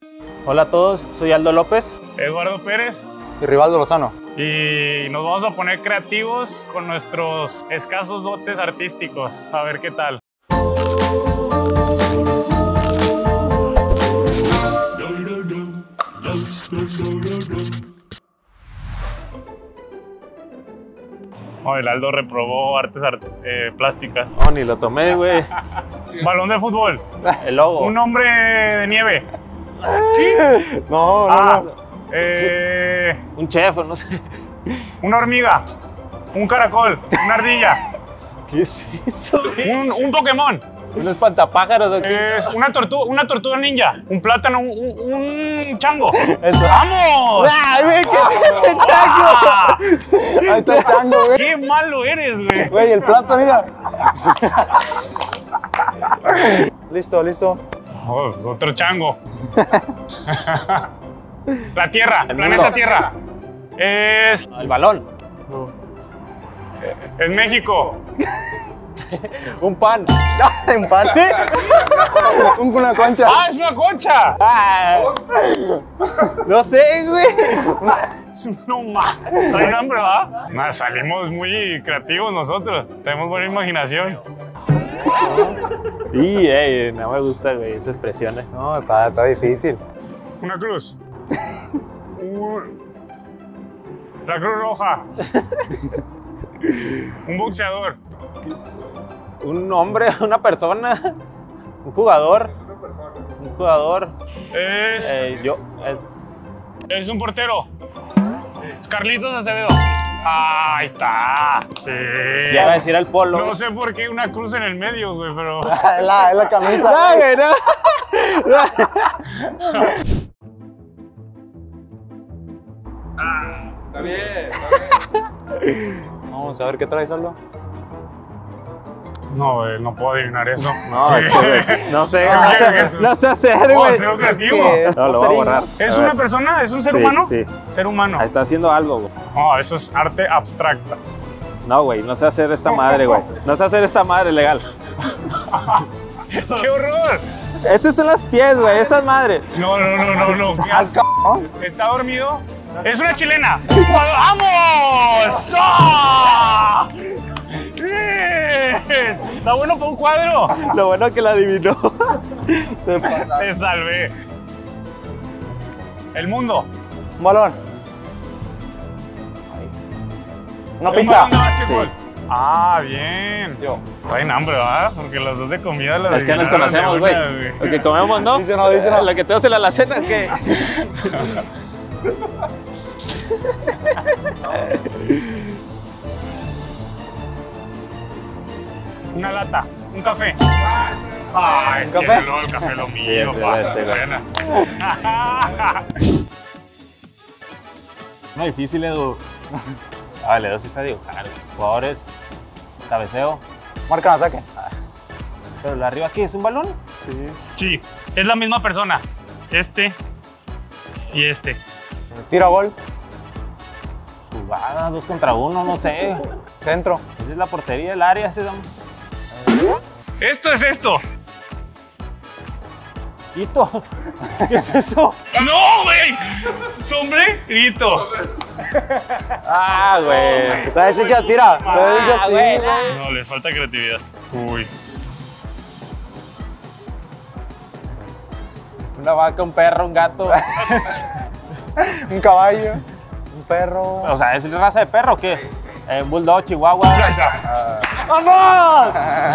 Hola a todos, soy Aldo López. Eduardo Pérez. Y Rivaldo Lozano. Y nos vamos a poner creativos con nuestros escasos dotes artísticos. A ver qué tal. Oh, el Aldo reprobó artes plásticas. Oh, ni lo tomé, güey. Balón de fútbol. El logo. Un hombre de nieve. ¿Sí? No. Un chef, no sé. Una hormiga. Un caracol. Una ardilla. ¿Qué es eso? Un Pokémon. ¿Un espantapájaros o qué? Es una tortuga ninja. Un plátano. Un chango. Eso. ¡Vamos! ¡Ay, güey! ¿Qué es ese chango? Ahí está el chango, güey. ¡Qué malo eres, güey! Güey, el plato, mira. Listo. Oh, es otro chango. La Tierra, El planeta mundo. Tierra. Es El balón. México. Un pan. ¿En pan? ¿Sí? Una concha. ¡Ah, es una concha! Ah, no sé, güey. No más. ¿Traes hambre, va? Nah, salimos muy creativos nosotros. Tenemos buena imaginación. Y, no me gusta, güey, esas expresiones. No, está difícil. Una cruz. La Cruz Roja. Un boxeador. Un hombre, una persona. Un jugador. Un jugador. Es un portero. Es Carlitos Acevedo. Ah, ahí está. Sí. Ya iba a decir el polo. No sé por qué una cruz en el medio, güey, pero. Es la camisa. No, güey, no. Está bien. Vamos a ver qué traes, Aldo. No, güey, no puedo adivinar eso. No, es que, güey, no sé hacer, Puedo güey. ser creativo. No, lo voy a borrar. ¿Es A una ver. persona? ¿Es un ser Sí, humano? sí. Ser humano. Está haciendo algo, güey. No, eso es arte abstracta. No, güey, no sé hacer esta madre, güey. No sé hacer esta madre legal. ¡Qué horror! Estas son las pies, güey, estas madres. No. ¿Qué haces? ¿Está dormido? ¡Es una chilena! ¡Vamos! ¡Ah! ¡Bien! Está bueno para un cuadro. Lo bueno que la adivinó. Te salvé. El mundo. Un balón. Una Un pizza. balón de básquetbol. Sí. Ah, bien. Yo. Traen hambre, ¿verdad? Porque los dos de comida las Es que nos adivinaron de conocemos, güey. una, Lo que comemos, ¿no? Dice no. Lo que te hace la alacena, ¿qué? Una lata. Un café. Ah, es ¿Café? que no, el café lo mío, Sí, ese pa. era este, güey. Buena. No, difícil, Edu. Vale, dos sí a dibujar. Jugadores, cabeceo. Marca en ataque. Pero la arriba, ¿qué? ¿Es un balón? Sí. Sí, es la misma persona. Este y este. Tiro a gol. Jugada, 2 contra 1, no sé. Centro. Esa es la portería, el área. Esto es esto. Hito. ¿Qué es eso? ¡No, güey! Sombrerito. Ah, güey. La has dicho así, tira. La has dicho así, güey, güey. No, les falta creatividad. Uy. Una vaca, un perro, un gato. Un caballo. Un perro. O sea, ¿es raza de perro o qué? Un bulldog, chihuahua. Ya está. ¡Vamos!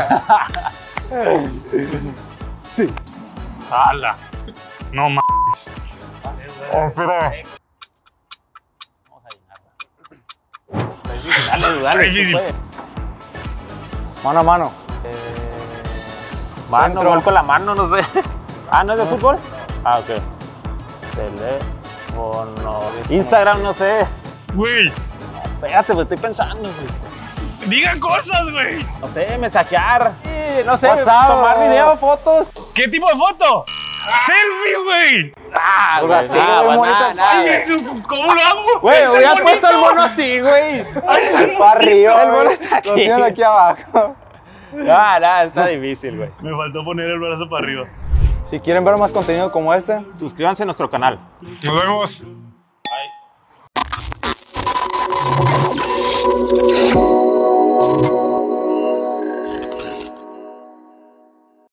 Sí. ¡Hala! No mames. Oh, espera. Vamos a llenarla. Dale, Está difícil. tú puedes. Mano a mano. Mano, Centro. gol con la mano, no sé. Ah, ¿no es de fútbol? Ah, ok. Teléfono. Instagram, no sé. Güey, Espérate, pues estoy pensando, güey. digan cosas, güey. No sé, mensajear. Sí, no sé, WhatsApp. tomar video, fotos. ¿Qué tipo de foto? ¡Selfie, güey! Ah, O sea, sí, muy bonitas. Ay, eso, ¿cómo lo hago? Güey, Está hubieras bonito. puesto el mono así, güey. Para arriba. El mono güey. está aquí. Lo tienes aquí abajo. Ah, no, está difícil, güey. Me faltó poner el brazo para arriba. Si quieren ver más contenido como este, Suscríbanse a nuestro canal. Nos vemos. Bye.